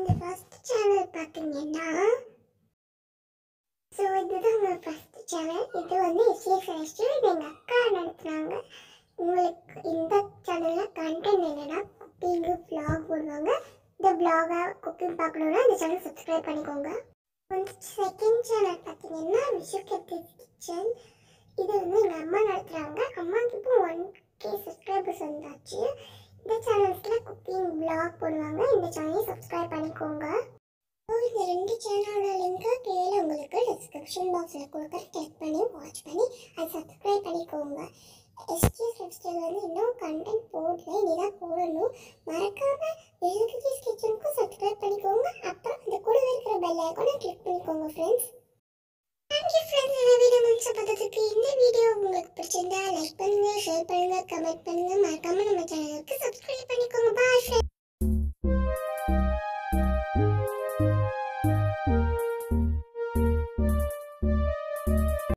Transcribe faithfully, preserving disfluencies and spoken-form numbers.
இந்த first channel பார்த்தீங்கன்னா so இதுதான் உங்கள் ஃபர்ஸ்ட் சேனல். இது வந்து எஸ்ஏ செலஸ்டியல். இது எங்கள் அக்கா நடத்துனாங்க. உங்களுக்கு இந்த சேனலில் கண்டென்ட் என்னென்னா குக்கிங்கு vlog போடுவாங்க. இந்த vlog-ஆ குக்கிங் பார்க்கணுன்னா இந்த சேனல் சப்ஸ்கிரைப் பண்ணிக்கோங்க. வந்து செகண்ட் சேனல் பார்த்தீங்கன்னா விஷுகத்திஸ் கிச்சன். இது வந்து எங்கள் அம்மா நடத்துகிறாங்க. அம்மாவுக்கு இப்போ ஒன் கே சப்ஸ்கிரைபர்ஸ் வந்தாச்சு. இந்த சேனல்ஸில் குக்கிங் vlog போடுவாங்க. இந்த சேனலை சப்ஸ்கிரைப் பண்ணிக்கோங்க. இந்த ரெண்டு சேனலோட லிங்க்கு கீழே உங்களுக்கு டிஸ்கிரிப்ஷன் பாக்ஸில் கொடுக்குற கிளிக் பண்ணி வாட்ச் பண்ணி அதை சப்ஸ்கிரைப் பண்ணிக்கோங்க. எஸ்கே செலஸ்டியல் வந்து இன்னும் கண்டென்ட் போடல, இனிதான் போடணும். மறக்காமல் விஷுகத்திஸ் கிச்சனுக்கும் சப்ஸ்கிரைப் பண்ணிக்கோங்க. அப்புறம் அந்த கூட இருக்கிற பெல் ஐக்கானை கிளிக் பண்ணிக்கோங்க ஃப்ரெண்ட்ஸ். Thank you friends. இந்த வீடியோ முடிச்ச பார்த்ததுக்கு. இந்த வீடியோ உங்களுக்கு பிடிச்சிருந்தா லைக் பண்ணுங்கள், ஷேர் பண்ணுங்கள், கமெண்ட் பண்ணுங்கள். மறக்காமல் நம்ம சேனலுக்கு சப்ஸ்கிரைப் பண்ணிக்கோங்க. Bye friends.